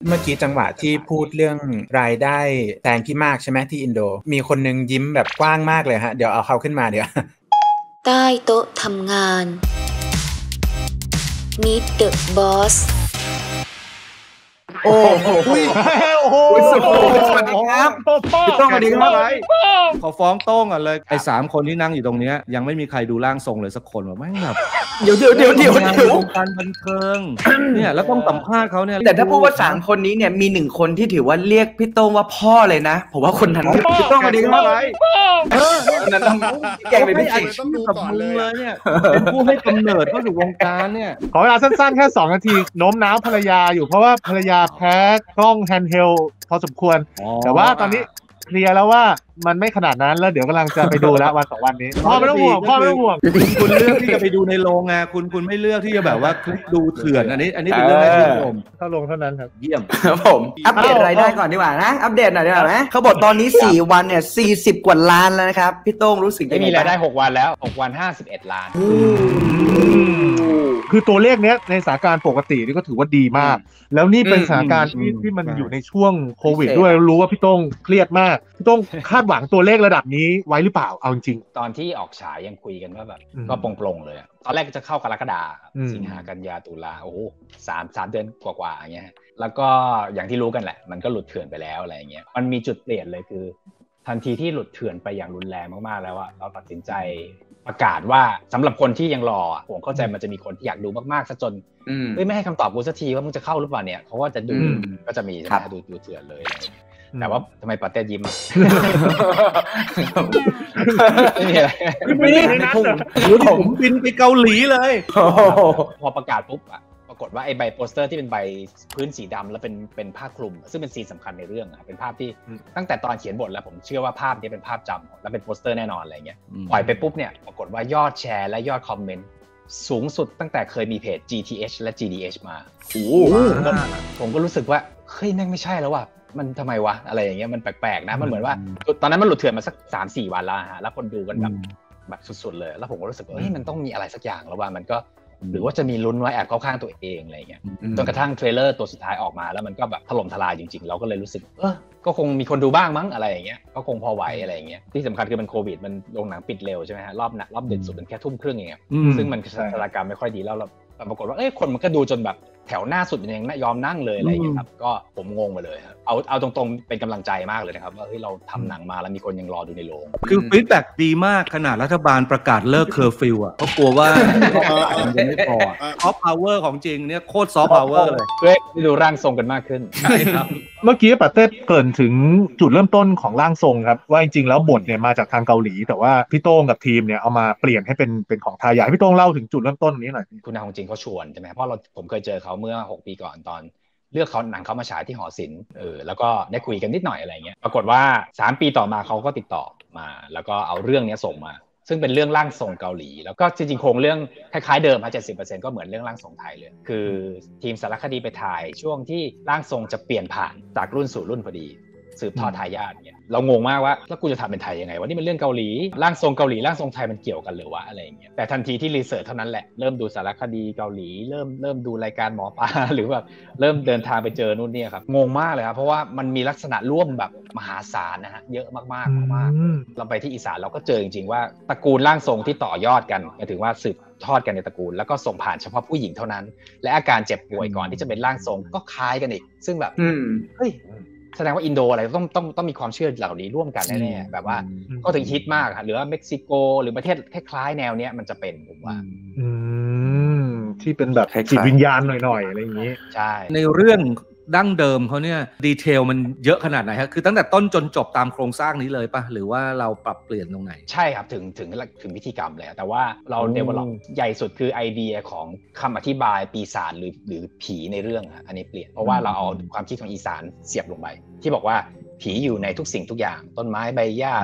เมื่อกี้จังหวะที่พูดเรื่องรายได้แซงพี่มากใช่ไหมที่อินโดมีคนนึงยิ้มแบบกว้างมากเลยฮะเดี๋ยวเอาเขาขึ้นมาเดี๋ยวใต้โต๊ะทำงาน Meet the Boss โอ้โหสวัสดีครับพี่โต้งสวัสดีครับขอฟ้องโต้งก่อนเลยไอ้3คนที่นั่งอยู่ตรงนี้ยังไม่มีใครดูร่างทรงเลยสักคนว่าแม่งแบบเดี๋ยววงการบันเทิงเนี่ยแล้วต้องสัมภาษณ์เขาเนี่ยแต่ถ้าพูดว่า3คนนี้เนี่ยมี1คนที่ถือว่าเรียกพี่โต้งว่าพ่อเลยนะผมว่าคนนั้นพี่โต้งสวัสดีครับนั่นต้องแกงเป็นพิเศษต้องดูก่อนเลยเนี่ยเป็นผู้ให้กำเนิดเข้าสู่วงการเนี่ยขอเวลาสั้นๆแค่2 นาทีโน้มน้าวภรรยาอยู่เพราะว่าภรรยาแพ้กล้องแฮนด์เฮลพอสมควรแต่ว่าตอนนี้เคลียร์แล้วว่ามันไม่ขนาดนั้นแล้วเดี๋ยวกำลังจะไปดูแล้ววัน2 วันนี้พ่อไม่ต้องห่วงคุณเลือกที่จะไปดูในโรงไงคุณไม่เลือกที่จะแบบว่าคลิกดูเถื่อนอันนี้เป็นเรื่องที่ผมเข้าโรงเท่านั้นครับเยี่ยมครับผมอัปเดตรายได้ก่อนดีกว่านะอัปเดตหน่อยดีกว่านะเขาบอกตอนนี้4 วันเนี่ย40 กว่าล้านแล้วนะครับพี่โต้งรู้สึกยังไงมีรายได้6 วันแล้ว6 วัน51 ล้านคือตัวเลขเนี้ยในสถานการณ์ปกตินี่ก็ถือว่าดีมากแล้วนี่เป็นสถานการณ์ที่มันอยู่ในช่วงโควิดด้วยรู้ว่าพี่โต้งเครียดมากพี่โต้งคาดหวังตัวเลขระดับนี้ไว้หรือเปล่าเอาจริงตอนที่ออกฉายยังคุยกันว่าแบบก็ปลงๆเลยตอนแรกจะเข้ากรกฎาคมสิงหากันยาตุลาโอ้โห3 เดือนกว่าๆอย่างเงี้ยแล้วก็อย่างที่รู้กันแหละมันก็หลุดเถื่อนไปแล้วอะไรอย่างเงี้ยมันมีจุดเปลี่ยนเลยคือทันทีที่หลุดเถื่อนไปอย่างรุนแรงมากๆแล้วอะเราตัดสินใจประกาศว่าสำหรับคนที่ยังรอผมเข้าใจมันจะมีคนที่อยากดูมากๆซะจนไม่ให้คำตอบกูสักทีว่ามึงจะเข้าหรือเปล่าเนี่ยเขาก็จะดูก็จะมีดูเถื่อนเลยแต่ว่าทำไมปาเต้ยิ้มไม่มีอะไรผมบินไปเกาหลีเลยพอประกาศปุ๊บอะปรากฏว่าไอ้ใบโปสเตอร์ที่เป็นใบพื้นสีดำแล้วเป็นผ้าคลุมซึ่งเป็นซีนสำคัญในเรื่องเป็นภาพที่ตั้งแต่ตอนเขียนบทแล้วผมเชื่อว่าภาพนี้เป็นภาพจำและเป็นโปสเตอร์แน่นอนอะไรเงี้ยปล่อยไปปุ๊บเนี่ยปรากฏว่ายอดแชร์และยอดคอมเมนต์สูงสุดตั้งแต่เคยมีเพจ GTH และ GDH มาผมก็รู้สึกว่าเฮ้ยนั่นไม่ใช่แล้วว่ะมันทำไมวะอะไรอย่างเงี้ยมันแปลกๆนะมันเหมือนว่าตอนนั้นมันหลุดเถื่อนมาสัก 3-4 วันแล้วฮะแล้วคนดูกันแบบสุดๆเลยแล้วผมก็รู้สึกว่าเฮ้ยมันต้องมีอะไรสักอย่างแล้วว่ามันก็หรือว่าจะมีลุ้นไว้แอบเข้าข้างตัวเองอะไรเงี้ยจนกระทั่งเทรลเลอร์ตัวสุดท้ายออกมาแล้วมันก็แบบถล่มทลายจริงๆเราก็เลยรู้สึกก็คงมีคนดูบ้างมั้งอะไรอย่างเงี้ยก็คงพอไหวอะไรอย่างเงี้ยที่สำคัญคือมันโควิดมันโรงหนังปิดเร็วใช่ไหมฮะรอบดึกสุดเป็นแค่ 20:30 เองซึ่งมันสถานการณ์ไม่ค่อยดีแล้วเราปรากฏว่าคนมันก็ดูจนแบบแถวหน้าสุดยังยอมนั่งเลยอะไรอย่างเงี้ยครับก็ผมงงไปเลยครับเอาตรงๆเป็นกำลังใจมากเลยนะครับว่าเฮ้ยเราทำหนังมาแล้วมีคนยังรอดูในโรงคือฟีดแบ็กดีมากขนาดรัฐบาลประกาศเลิกเคอร์ฟิวอ่ะเขากลัวว่ามันจะไม่พอซอฟต์พาวเวอร์ของจริงเนี่ยโคตรซอฟต์พาวเวอร์เลยเพื่อดูร่างทรงกันมากขึ้นใช่ครับเมื่อกี้ปาเต้เกริ่นถึงจุดเริ่มต้นของร่างทรงครับว่าจริงๆแล้วบทเนี่ยมาจากทางเกาหลีแต่ว่าพี่โต้งกับทีมเนี่ยเอามาเปลี่ยนให้เป็นของไทยอยากให้พี่โต้งเล่าถึงจุดเริ่มต้นนี้หน่อยคุณนายของจริงเขาชวนใช่ไหมเพราะผมเคยเจอเขาเมื่อ6 ปีก่อนตอนเลือกเขาหนังเขามาฉายที่หอศิลป์แล้วก็ได้คุยกันนิดหน่อยอะไรเงี้ยปรากฏว่า3 ปีต่อมาเขาก็ติดต่อมาแล้วก็เอาเรื่องนี้ส่งมาซึ่งเป็นเรื่องร่างทรงเกาหลีแล้วก็จริงๆโครงเรื่องคล้ายๆเดิม70% ก็เหมือนเรื่องร่างทรงไทยเลยคือทีมสารคดีไปถ่ายช่วงที่ร่างทรงจะเปลี่ยนผ่านจากรุ่นสู่รุ่นพอดีสืบทอดทายาทเนี่ยเรางงมากว่าแล้วกูจะทำเป็นไทยยังไงวะนี่มันเรื่องเกาหลีร่างทรงเกาหลีร่างทรงไทยมันเกี่ยวกันหรือวะอะไรอย่างเงี้ยแต่ทันทีที่รีเสิร์ชเท่านั้นแหละเริ่มดูสารคดีเกาหลีเริ่มดูรายการหมอปลาหรือแบบเริ่มเดินทางไปเจอนู่นนี่ครับงงมากเลยครับเพราะว่ามันมีลักษณะร่วมแบบมหาศาลนะฮะเยอะมากเราไปที่อีสานเราก็เจอจริงๆว่าตระกูลร่างทรงที่ต่อยอดกันหมายถึงว่าสืบทอดกันในตระกูลแล้วก็ส่งผ่านเฉพาะผู้หญิงเท่านั้นและอาการเจ็บป่วยก่อนที่จะเป็นร่างทรงก็คล้ายกันอีกซึ่งแบบเฮ้ยแสดงว่าอินโดอะไรต้องมีความเชื่อเหล่านี้ร่วมกันแน่ๆแบบว่าก็ถึงฮิตมากหรือว่าเม็กซิโกหรือประเทศคล้ายๆแนวเนี้ยมันจะเป็นผมว่าที่เป็นแบบจิตวิญญาณหน่อยๆอะไรอย่างนี้ใช่ในเรื่องดั้งเดิมเขาเนี่ยดีเทลมันเยอะขนาดไหนครับคือตั้งแต่ต้นจนจบตามโครงสร้างนี้เลยป่ะหรือว่าเราปรับเปลี่ยนตรงไหนใช่ครับถึงพิธีกรรมเลยแต่ว่าเราdevelopใหญ่สุดคือไอเดียของคำอธิบายปีศาจหรือผีในเรื่องอันนี้เปลี่ยนเพราะว่าเราเอาความคิดของอีสานเสียบลงไปที่บอกว่าผีอยู่ในทุกสิ่งทุกอย่างต้นไม้ใบหญ้าสัตว์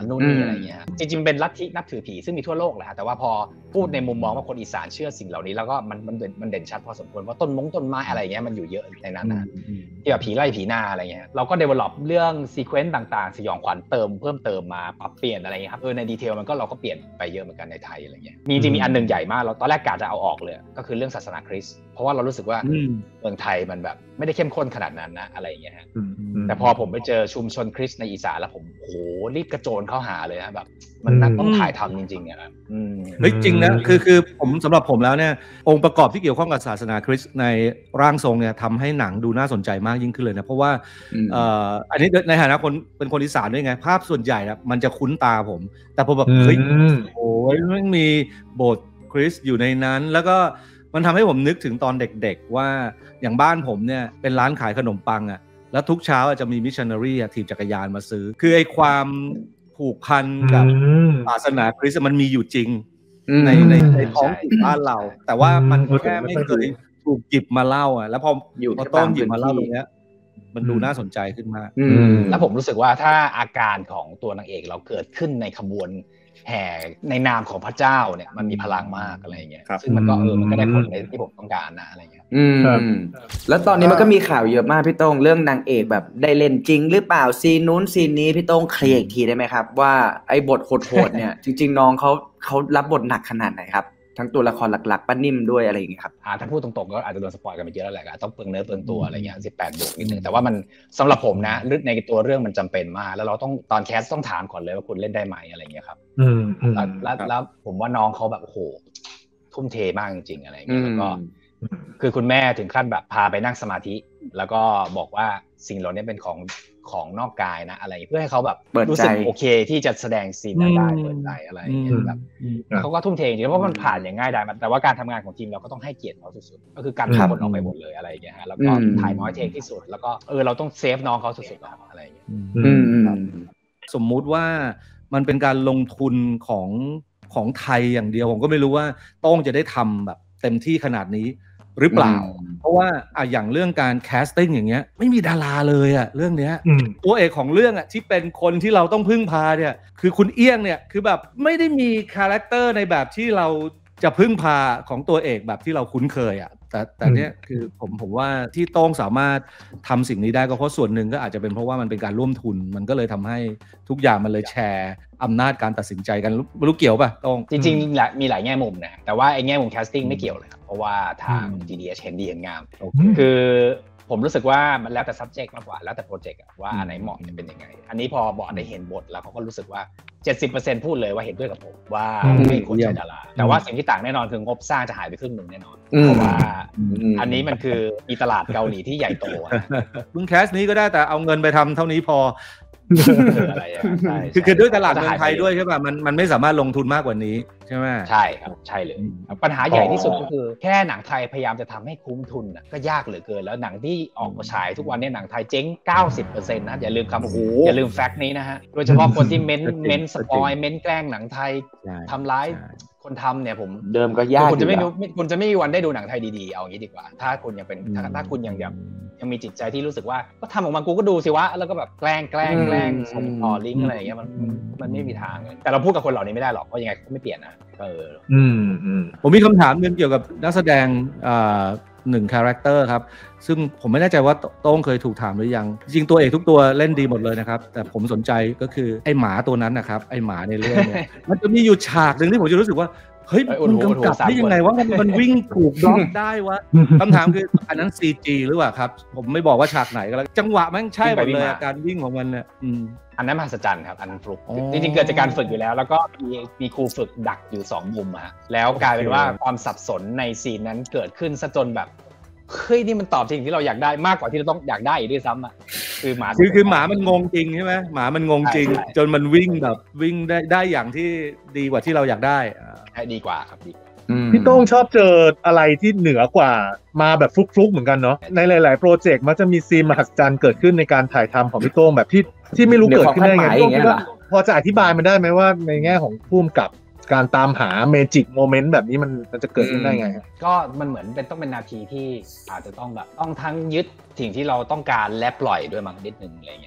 นู่นนี่อะไรเงี้ยจริงๆเป็นลัทธินับถือผีซึ่งมีทั่วโลกแหละแต่ว่าพอพูดในมุมมองว่าคนอีสานเชื่อสิ่งเหล่านี้แล้วก็มันเด่นชัดพอสมควรว่าต้นไม้อะไรเงี้ยมันอยู่เยอะในนั้นนะที่แบบผีไล่ผีหน้าอะไรเงี้ยเราก็ develop เรื่องซีเควนซ์ต่างๆสยองขวัญเพิ่มเติมมาปรับเปลี่ยนอะไรเงี้ยครับในดีเทลมันก็เราก็เปลี่ยนไปเยอะเหมือนกันในไทยอะไรเงี้ยจริงๆมีอันนึงใหญ่มากเราตอนแรกกะจะเอาออกเลยก็คือเรื่องศาสนาคริสต์เพราะว่าเรารู้สึกว่าเมืองไทยมันแบบไม่ได้เข้มข้นขนาดนั้นนะอะไรอย่างเงี้ยฮะแต่พอผมไปเจอชุมชนคริสต์ในอีสานแล้วผมโหรีบกระโจนเข้าหาเลยฮะแบบมันน่าต้องถ่ายทำจริงๆนะครับเฮ้ยจริงนะคือผมสำหรับผมแล้วเนี่ยองค์ประกอบที่เกี่ยวข้องกับศาสนาคริสต์ในร่างทรงเนี่ยทำให้หนังดูน่าสนใจมากยิ่งขึ้นเลยนะเพราะว่าอันนี้ในฐานะคนเป็นคนอีสานด้วยไงภาพส่วนใหญ่นะมันจะคุ้นตาผมแต่ผมแบบเฮ้ยโอ้ยมันมีโบสถ์คริสต์อยู่ในนั้นแล้วก็มันทำให้ผมนึกถึงตอนเด็กๆว่าอย่างบ้านผมเนี่ยเป็นร้านขายขนมปังอ่ะแล้วทุกเช้าจะมีมิชชันนารีถีบจักรยานมาซื้อคือไอ้ความผูกพันกับศาสนาคริสต์มันมีอยู่จริงในท้องถิ่นบ้านเราแต่ว่ามันแค่ไม่เคยถูกหยิบมาเล่าอ่ะแล้วพอต้องหยิบมาเล่าตรงเนี้ยมันดูน่าสนใจขึ้นมากแล้วผมรู้สึกว่าถ้าอาการของตัวนางเอกเราเกิดขึ้นในขบวนแห่ในนามของพระเจ้าเนี่ยมันมีพลังมากอะไรอย่างเงี้ยซึ่งมันก็มันก็ได้ผลในที่ผมต้องการนะอะไรเงี้ยแล้วตอนนี้มันก็มีข่าวเยอะมากพี่โต้งเรื่องนางเอกแบบได้เล่นจริงหรือเปล่าซีนนู้นซีนนี้พี่โต้งเคลียร์อีกทีได้ไหมครับว่าไอ้บทโหดๆเนี่ยจริงๆน้องเขารับบทหนักขนาดไหนครับทั้งตัวละครหลักๆป้านิ่มด้วยอะไรอย่างเงี้ยครับถ้าพูดตรงๆก็อาจจะโดนสปอยกันไปเยอะแล้วแหละต้องเปลืองเนื้อเปลืองตัวอะไรเงี้ย18 บวกนิดนึงแต่ว่ามันสำหรับผมนะในตัวเรื่องมันจำเป็นมากแล้วเราต้องตอนแคสต้องถามก่อนเลยว่าคุณเล่นได้ไหมอะไรเงี้ยครับแล้วผมว่าน้องเขาแบบโอ้โหทุ่มเทมากจริงๆอะไรเงี้ยแล้วก็คือคุณแม่ถึงขั้นแบบพาไปนั่งสมาธิแล้วก็บอกว่าสิ่งเหล่านี้เป็นของนอกกายนะอะไรเพื่อให้เขาแบบรู้สึกโอเคที่จะแสดงซีนนั้นได้เปิดใจอะไรอย่างเงี้ยแบบเขาก็ทุ่มเทจริงเพราะมันผ่านอย่างง่ายได้แต่ว่าการทำงานของทีมเราก็ต้องให้เกียรติเขาสุดๆก็คือการทำคนออกไปหมดเลยอะไรอย่างเงี้ยฮะแล้วก็ถ่ายน้อยเทคที่สุดแล้วก็เราต้องเซฟน้องเขาสุดๆอะไรอย่างเงี้ยสมมุติว่ามันเป็นการลงทุนของไทยอย่างเดียวผมก็ไม่รู้ว่าต้องจะได้ทำแบบเต็มที่ขนาดนี้หรือเปล่าเพราะว่าอย่างเรื่องการแคสติ้งอย่างเงี้ยไม่มีดาราเลยเรื่องเนี้ยตัวเอกของเรื่องที่เป็นคนที่เราต้องพึ่งพาเนี่ยคือคุณเอี้ยงเนี่ยคือแบบไม่ได้มีคาแรคเตอร์ในแบบที่เราจะพึ่งพาของตัวเอกแบบที่เราคุ้นเคยแต่เนี้ยคือผมว่าที่โต้งสามารถทำสิ่งนี้ได้ก็เพราะส่วนหนึ่งก็อาจจะเป็นเพราะว่ามันเป็นการร่วมทุนมันก็เลยทำให้ทุกอย่างมันเลยแชร์อำนาจการตัดสินใจกันรู้เกี่ยวป่ะโต้งจริงๆมีหลายแง่มุมนะแต่ว่าไอ้แง่มุมแคสติ้งไม่เกี่ยวเลยครับเพราะว่าทาง GDH เห็นดีเห็นงามคือผมรู้สึกว่ามันแล้วแต่ subject มากกว่าแล้วแต่โปรเจกต์ว่าอันไหนเหมาะจะเป็นยังไงอันนี้พอบอร์ดได้เห็นบทแล้วเขาก็รู้สึกว่า 70% พูดเลยว่าเห็นด้วยกับผมว่าไม่ควรใช้ดาราแต่ว่าสิ่งที่ต่างแน่นอนคืองบสร้างจะหายไปครึ่งนึงแน่นอนเพราะว่าอันนี้มันคือมีตลาดเกาหลีที่ใหญ่โตมึงแคสนี้ก็ได้แต่เอาเงินไปทำเท่านี้พออะไรคือด้วยตลาดเมืองไทยด้วยใช่ป่ะมันไม่สามารถลงทุนมากกว่านี้ใช่ไหมใช่ครับใช่เลยปัญหาใหญ่ที่สุดก็คือแค่หนังไทยพยายามจะทำให้คุ้มทุนก็ยากเหลือเกินแล้วหนังที่ออกมาฉายทุกวันนี้หนังไทยเจ๊ง 90% นะอย่าลืมคำอย่าลืมแฟกต์นี้นะฮะโดยเฉพาะคนที่เม้นสปอยเม้นแกล้งหนังไทยทำร้ายคนทำเนี่ยผมเดิมก็ยากคุณจะไม่มีวันได้ดูหนังไทยดีๆเอาอย่างนี้ดีกว่าถ้าคุณยังเป็นถ้าคุณยังมีจิตใจที่รู้สึกว่าก็ทำออกมากูก็ดูสิวะแล้วก็แบบแกล้งส่งต่อลิงก์อะไรอย่างเงี้ยมันไม่มีทางเลยแต่เราพูดกับคนเหล่านี้ไม่ได้หรอกเพราะยังไงก็ไม่เปลี่ยนนะผมมีคำถามนึงเกี่ยวกับนักแสดง1คาแรคเตอร์ครับซึ่งผมไม่แน่ใจว่าโต้งเคยถูกถามหรือยังจริงตัวเอกทุกตัวเล่นดีหมดเลยนะครับแต่ผมสนใจก็คือไอ้หมาตัวนั้นนะครับไอ้หมาในเรื่องเนี่ยมันจะมีอยู่ฉากนึงที่ผมจะรู้สึกว่าเฮ้ยมันกำกับได้ยังไงวะมันวิ่งถูกบล็อกได้วะคำถามคืออันนั้น CG หรือเปล่าครับผมไม่บอกว่าฉากไหนก็แล้วจังหวะแม่งใช่หมดเลยการวิ่งของมันเนี่ยอันนั้นมหัศจรรย์ครับอันฟลุกจริงๆเกิดจากการฝึกอยู่แล้วก็มีครูฝึกดักอยู่2มุมฮะแล้วกลายเป็นว่าความสับสนในซีนนั้นเกิดขึ้นซะจนแบบเฮ้ยนี่มันตอบสิ่งที่เราอยากได้มากกว่าที่เราต้องอยากได้อีกด้วยซ้ำคือหมาคือหมามันงงจริงใช่ไหมหมามันงงจริงจนมันวิ่งแบบวิ่งได้อย่างที่ดีกว่าที่เราอยากได้ดีกว่าครับดีพี่โต้งชอบเจออะไรที่เหนือกว่ามาแบบฟลุกๆเหมือนกันเนาะในหลายๆโปรเจกต์มันจะมีซีนมหัศจรรย์เกิดขึ้นในการถ่ายทำของพี่โต้งแบบที่ไม่รู้เกิดขึ้นได้ไงพอจะอธิบายมันได้ไหมว่าในแง่ของผู้กำกับการตามหาเมจิกโมเมนต์แบบนี้มันจะเกิดขึ้นได้ไงก็มันเหมือนต้องเป็นนาทีที่อาจจะต้องแบบต้องทั้งยึดสิ่งที่เราต้องการและปล่อยด้วยมั้งนิดนึงอะไรเงี้ย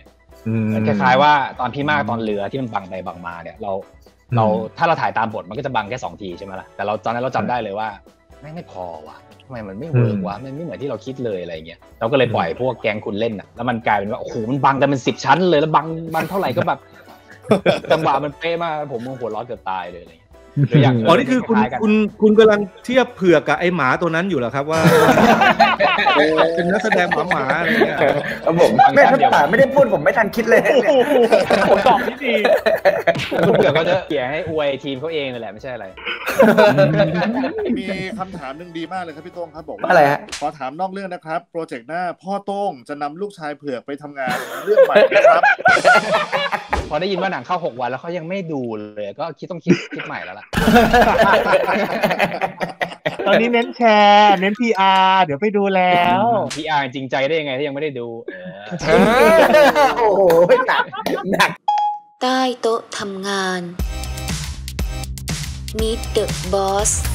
คล้ายๆว่าตอนพี่มากตอนเรือที่มันบังไปบังมาเนี่ยเราถ้าเราถ่ายตามบทมันก็จะบังแค่2 ทีใช่ไหมล่ะแต่เราตอนนั้นเราจำได้เลยว่าไม่พอว่ะทำไมมันไม่เวิร์กวะมันไม่เหมือนที่เราคิดเลยอะไรเงี้ยเราก็เลยปล่อยพวกแกงคุณเล่นอ่ะแล้วมันกลายเป็นว่าโอ้โหมันบังกันเป็น10 ชั้นเลยแล้วบังเท่าไหร่ก็แบบจังหวะมันเป๊ะมากผมหัวร้อนเกือบตายเลยอะไรเงี้ยอ๋อนี่คือคุณกำลังเทียบเผือกกับไอ้หมาตัวนั้นอยู่เหรอครับว่าเป็นนักแสดงหมาอะไรเงี้ยผมไม่ทันตาไม่ได้พูดผมไม่ทันคิดเลยผมตอบที่ดีเผือกก็จะเกี่ยให้อวยทีมเขาเองเลยแหละไม่ใช่อะไรมีคำถามนึงดีมากเลยครับพี่โต้งครับบอกว่าอะไรฮะขอถามนอกเรื่องนะครับโปรเจกต์หน้าพ่อโต้งจะนำลูกชายเผือกไปทำงานเรื่องใหม่ครับพอได้ยินว่าหนังเข้า6 วันแล้วเขายังไม่ดูเลยก็ต้องคิดใหม่แล้วล่ะตอนนี้เน้นแชร์เน้น PR เดี๋ยวไปดูแล้ว PR จริงใจได้ยังไงถ้ายังไม่ได้ดูโอ้โหหนักใต้โต๊ะทำงาน Meet the Boss